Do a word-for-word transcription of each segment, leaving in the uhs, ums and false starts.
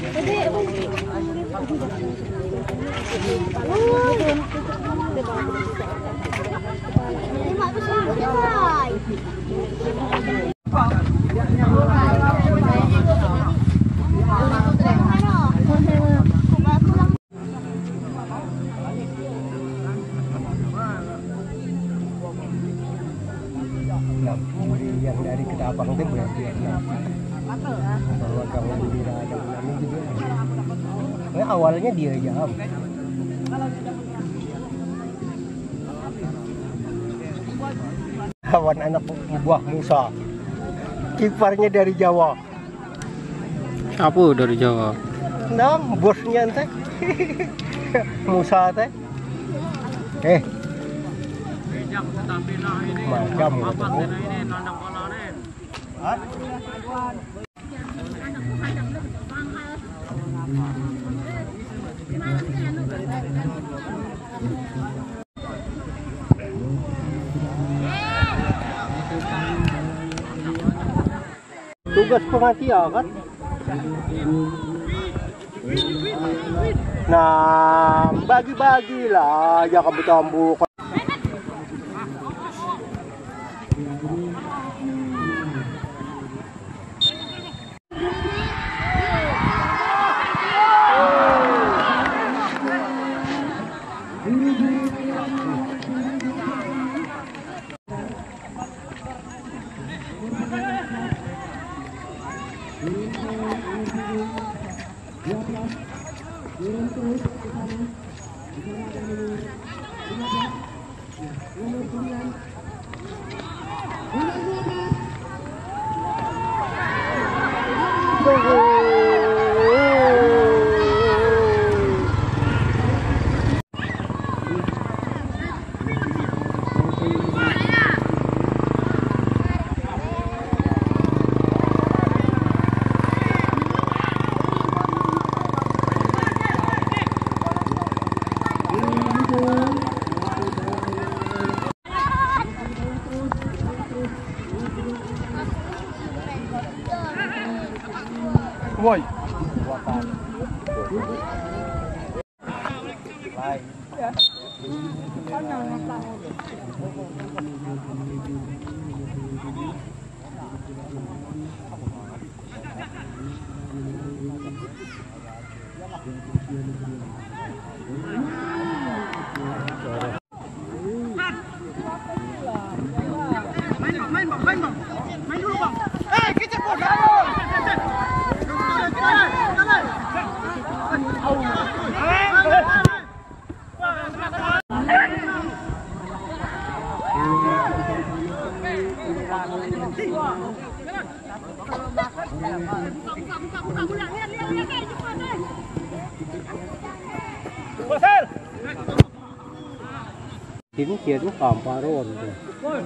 Yang dari Ketapang itu berarti bahwa kamu tidak ada ulama juga. Nah, awalnya dia jam. Kawan anak buah Musa, kiparnya dari Jawa. Apa dari Jawa? Nah, bosnya teh Musa teh. Eh. Macam ini nandang kolanen. Tugas pengatia kan? Nah, bagi-bagilah ya kamu. Woi. Main, main, main, main dulu bang. Eh, kita bola. Ini kira kamparon tuh.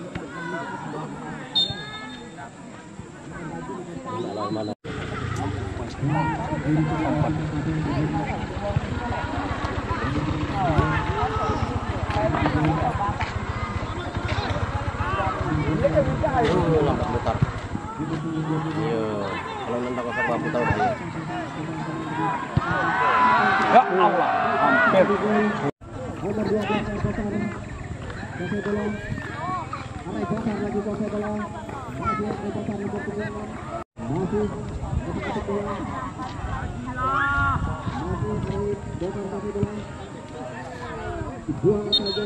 Mana? Lambat mutar. Iya, kalau nendang kosak lampu tahu dia. Ya Allah, hampir. Nomor dua belas kosong. Kosong bola. Alai pasang lagi kosong bola. Masih ada pasang nomor tiga. Masih kosong bola. Masih baik dokter kosong bola. Buang saja.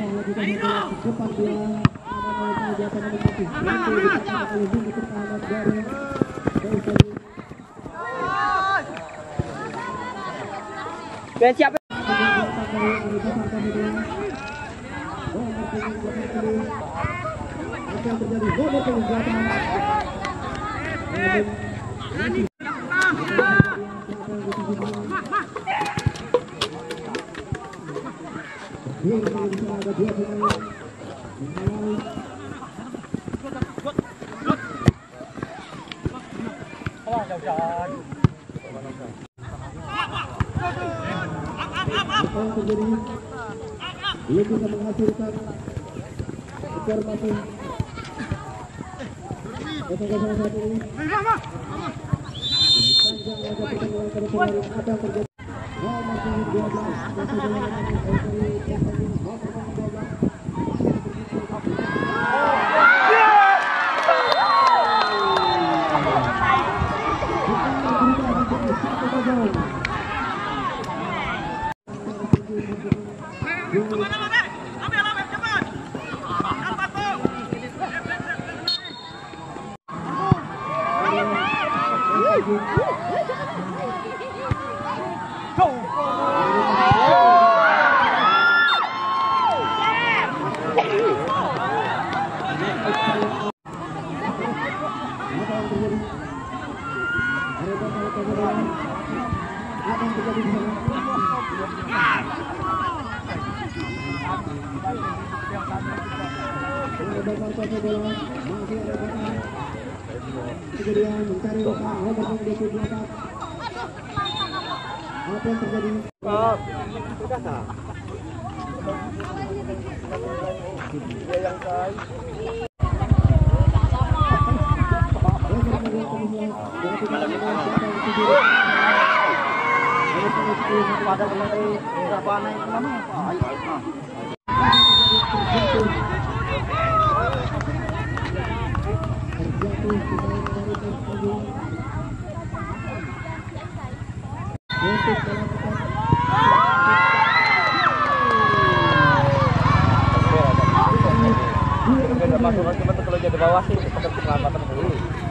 lagi ke depan dia ada dia akan menikmati nanti ditekan oleh bumi pertahanan dari Ben siapa? apa yang terjadi nomor penguatan ada dua pemain apa yang terjadi dia bisa menghasilkan skor masing kosong-kosong satu ini panjang laga pertandingan pada sore hari apa yang terjadi nomor punggung dua belas masih dalam kejadian mencari lokal nomor dua puluh empat apa yang terjadi pada kemarin berapa naik namanya kalau jadi bawah sih tetap keselamatan dulu.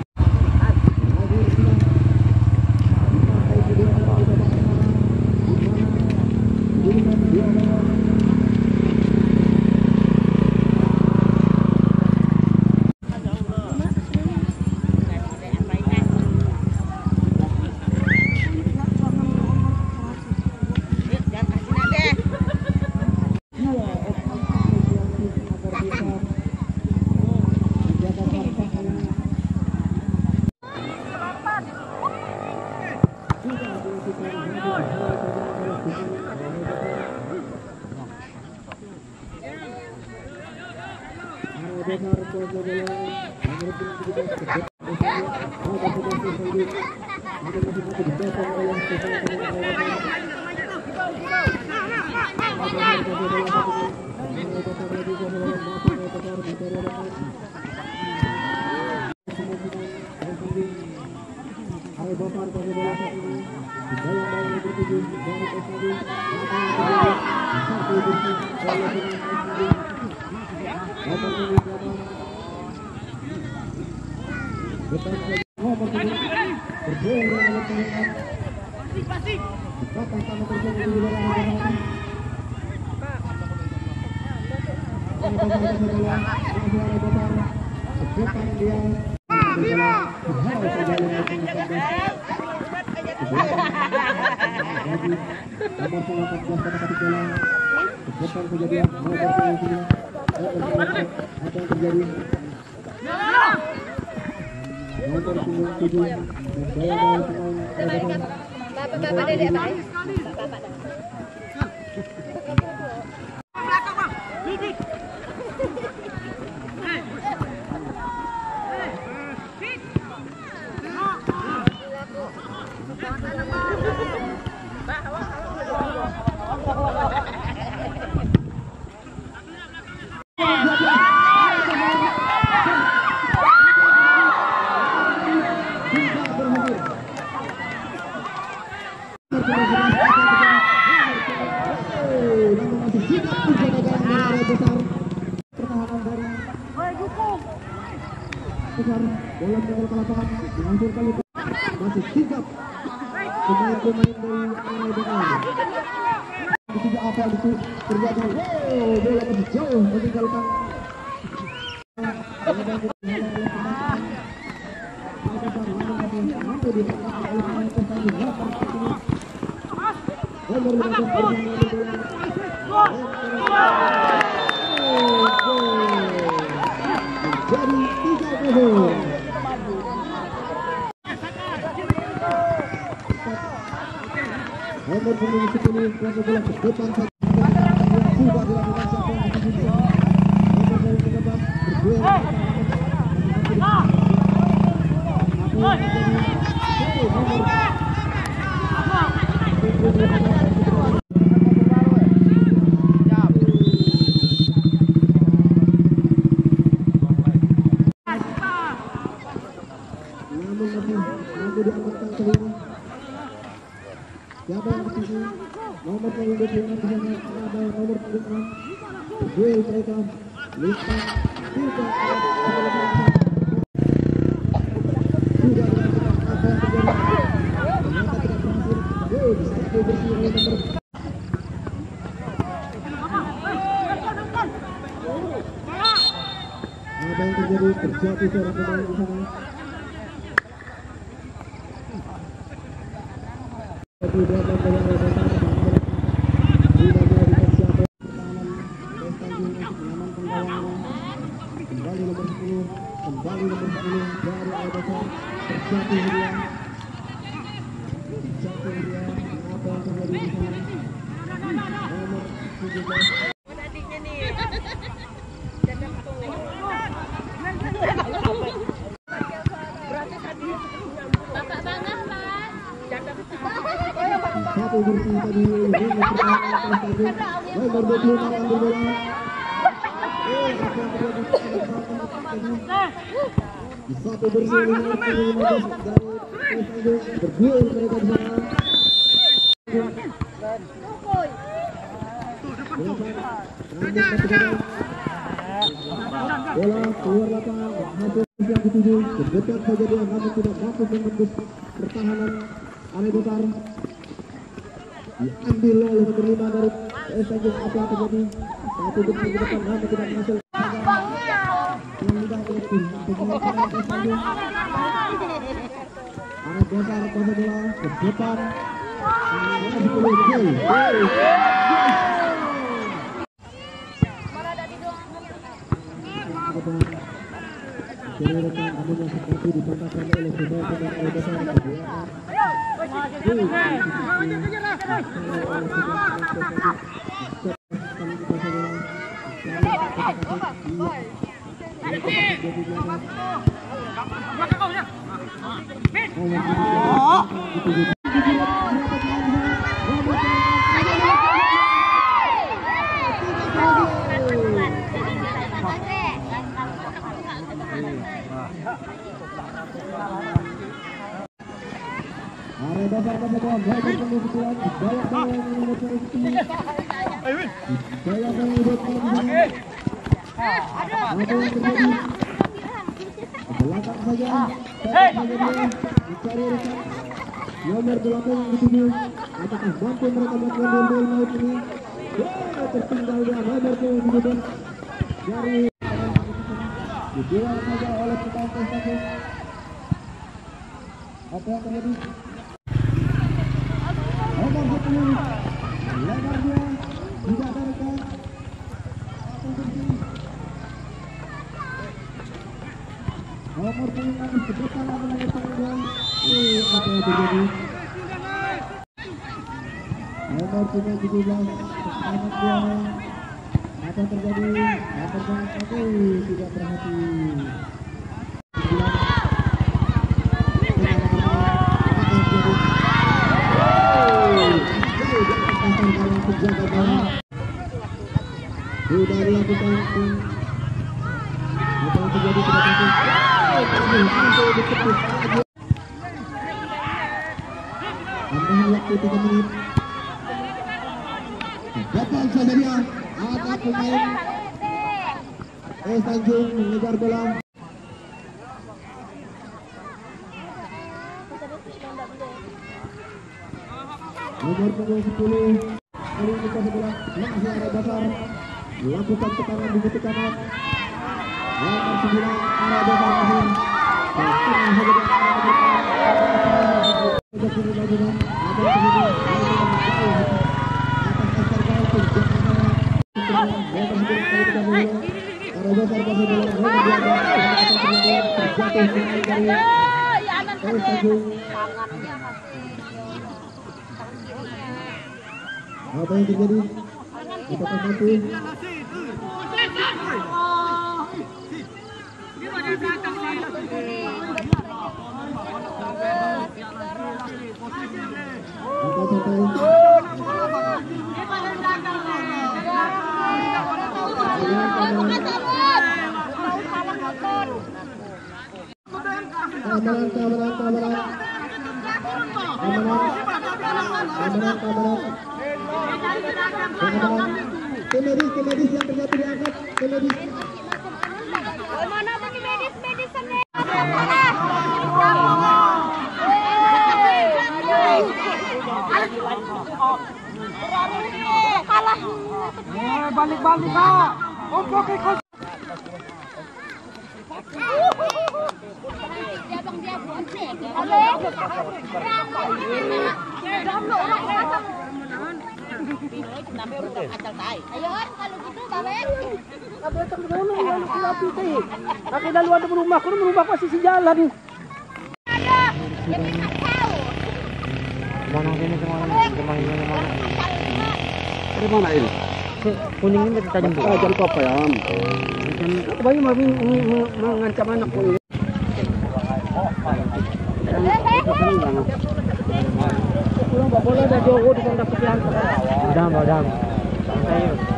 Bapak dedek Pak. Bapak. Belakang Bang. Bidik. besar bola kembali ke lapangan langsung kali masih sigap pemain-pemain dari arah belakang. Ketiga apa itu terjadi? Wow, bola masih jauh meninggalkan. Jadi tiga puluh. Nomor punggung sepuluh kuasa bola ke depan saja sudah dilakukan siapa yang dituju. Nomor punggung tiga belas berduel. Namun masih mampu diamankan kali ini. Siapa yang dituju? Nomor punggung dua puluh enam di sana ada nomor punggung enam. Berduel mereka. Lintang tidak ada sebelum sudah dilakukan apa yang terjadi. Ternyata tidak berhasil. Oh, disapu bersih oleh nomor. Apa yang terjadi? Terjadi seorang pemain di sana. Sudah membawa oleh besar sudah dilakukan siapa pertahanan Tanjung untuk mengamankan gawangnya. Kembali nomor sepuluh, kembali nomor sepuluh dari oleh besar terjatuh dia, terjatuh dia. Apa yang terjadi di sana? Nomor tujuh belas. Adiknya nih. Bapak banget, Pak. Satu bersih tadi nomor dua puluh enam ambil bola. Eh, apa yang terjadi? Di satu bersih lima puluh lima dari Tanjung berduel mereka di sana. Bola keluar lapangan, hampir yang dituju, terdekat saja dia, namun tidak mampu menembus pertahanan oleh besar. Diambil oleh nomor lima dari P S Tanjung. Apa yang terjadi? Satu bersih ke depan, namun tidak berhasil. Yang tidak berhasil pemain P S Tanjung. Anak besar kuasa bola ke depan. Bola sepuluh gol. Kiri rekan namun yang seperti dipatahkan oleh pemain pemain oleh besar ke belakang. Area dasar pada bola baik pengumuman daya bola yang nomor sepuluh. Daya bola buat pemain. Apa yang terjadi? Belakang saja. Saja dia mencari rekan. Nomor delapan yang dituju. Apakah mampu mereka melakukan duel maut ini? Wah, tertinggal dia nomor tujuh belas dari dijual saja oleh pemain Tanjung. Apa yang terjadi? Nomor sepuluh lebar dia tidak ada rekan. Nomor punggung enam sedekat apa nomor punggung. Eh, apa yang terjadi? Nomor punggung tujuh belas anak dia. Apa yang terjadi? Nomor punggung satu tidak berhati. Sudah dilakukan apa yang terjadi pada Tanjung. Tambahan waktu tiga menit. Gagal saja dia. Ada pemain P S Tanjung mengejar bola. Nomor punggung sepuluh kali ini ke sebelah masih ada dasar lakukan tekanan di titik kanan. Nomor sembilan ada dasar masih tengah saja di ada kiri lagi ada apa yang terjadi? Kita akan mati. Amalan, amalan, amalan. Amalan, amalan, amalan. Tim medis, tim medis yang terjatuh diangkat, tim medis. Mana tim medis, medis sana. Kalah. Eh, balik-balik kak. Oke, oke, oke. Dia bang dia bonceng. Halo. Dulu orang pasang. Sampai udah kacau tai. Ayo kalau gitu babek. Babek ke sana yang api teh. Kaki lalu ada rumah, kudu merubah posisi jalan. Ada. Jadi kacau. Mana sini kemana? Kemana ini mana? Dari mana ini? Kuning ini kita jemput. Ah, jam apa ya? Aku bayi mau mengancam anakku ini. Pulang bawa bola dah jauh di kontak sekian. Madam, madam. Santai.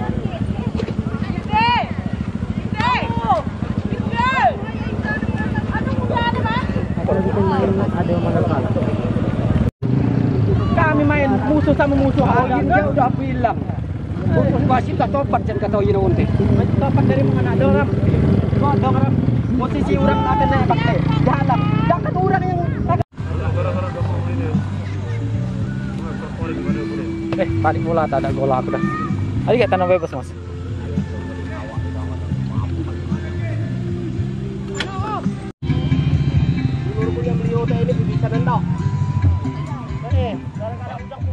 Kalau kita main ada mana kalah. Kami main musuh sama musuh. Dia udah bilang. Wasit tak topat jangan kata ini nanti. Topat dari mana ada orang. Kau ada orang posisi orang ada naik pakai jalan. Jangan orang yang eh balik bola tak ada gol aku dah. Tadi kata nama bebas mas. Dulu yang beliau ini bisa nendang. Eh, gara-gara